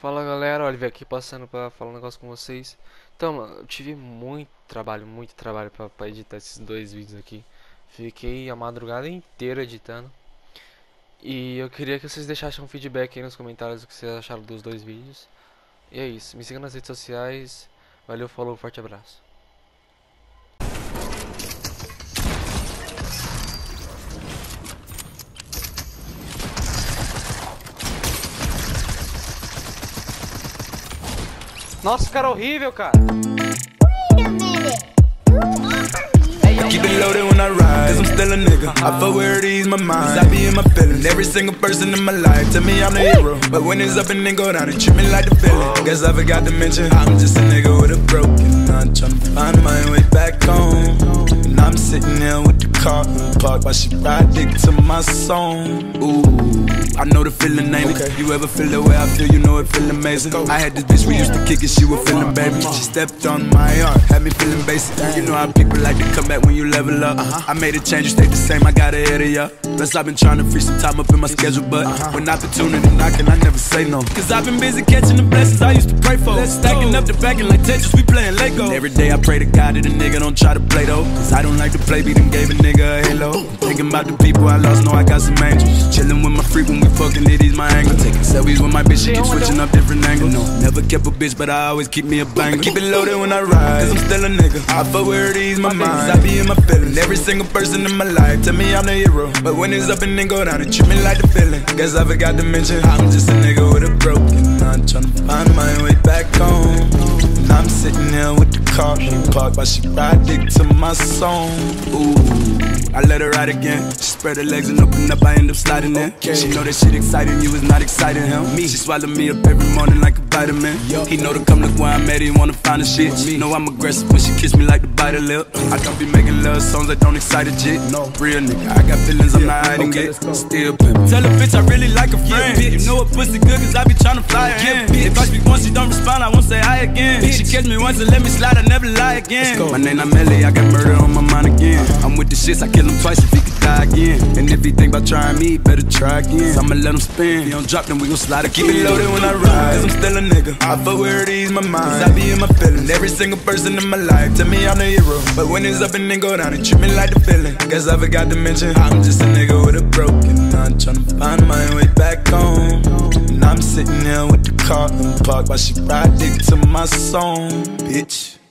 Fala galera, Oliver aqui passando pra falar um negócio com vocês. Então, mano, eu tive muito trabalho pra editar esses dois vídeos aqui. Fiquei a madrugada inteira editando. E eu queria que vocês deixassem um feedback aí nos comentários do que vocês acharam dos dois vídeos. E é isso, me siga nas redes sociais. Valeu, falou, forte abraço. Nossa, cara horrível, cara. Wait a minute. Who are you? Keep it loaded when I ride, cause I'm still a nigga. I fuck where it ease my mind, I be in my feelings. Every single person in my life tell me I'm the hero, but when it's up and then go down, they treat me like the villain. Guess I forgot to mention, I'm just a nigga with a broken heart, tryna find my way back home. And I'm sitting there with the car parked while she ride dick to my song. Ooh, I know the feeling, ain't it? You ever feel the way I feel, you know it feel amazing. I had this bitch, we used to kick it, she was feeling baby. She stepped on my arm, had me feeling basic. You know how people like to come back when you level up. I made a change, you stayed the same, I got ahead of ya. Plus I've been trying to free some time up in my schedule, but when opportunity knocking, I never say no. Cause I've been busy catching the blessings I used to pray for. Stacking up the backing like Tetris, we playing Lego. And every day I pray to God that a nigga don't try to play though. Cause I don't like to play, beat and gave a nigga a halo. Thinking about the people I lost, know I got some angels. Chilling with my freak when we fucking it, he's my angle. Taking selfies with my bitch, she keep switching up different angles. No, never kept a bitch, but I always keep me a banger. Keep it loaded when I ride, cause I'm still a nigga. I fuck where it ease my mind, I be in my feelings. Every single person in my life tell me I'm the hero, but when it's up and then go down, they treat me like the villain. Guess I forgot to mention, I'm just a nigga with a broken heart, tryna find my way back home. And I'm sitting here with the car parked while she ride dick to my song. Ooh, I let her ride again. She spread her legs and open up, I end up sliding in. She know that shit exciting, you is not exciting him. She swallow me up every morning like a vitamin. He know to come look where I'm at, he wanna find a shit. Know I'm aggressive when she kiss me like the bite of lip. I don't be making love songs that don't excite a jit. No, real nigga, I got feelings, I'm not hiding it. Still pimpin'. Tell a bitch I really like a friend. You know a pussy good cause I be tryna fly her in. If I speak once, she don't respond, I won't say hi again. She catch me once and let me slide, I never lie again. My name not Melly, I got murder on my mind again. I'm with the shits, I kill him twice if he could die again. And if he think about trying me, he better try again. So I'ma let him spin, if he don't drop then we gon' slide again. Keep it loaded when I ride, cause I'm still a nigga. I fuck where it ease my mind, cause I be in my feelings. Every single person in my life tell me I'm the hero, but when it's up and then go down, they treat me like the villain. Guess I forgot to mention, I'm just a nigga with a broken heart, tryna find my way back home. And I'm sitting here with the car parked while she ride dick to my song, bitch.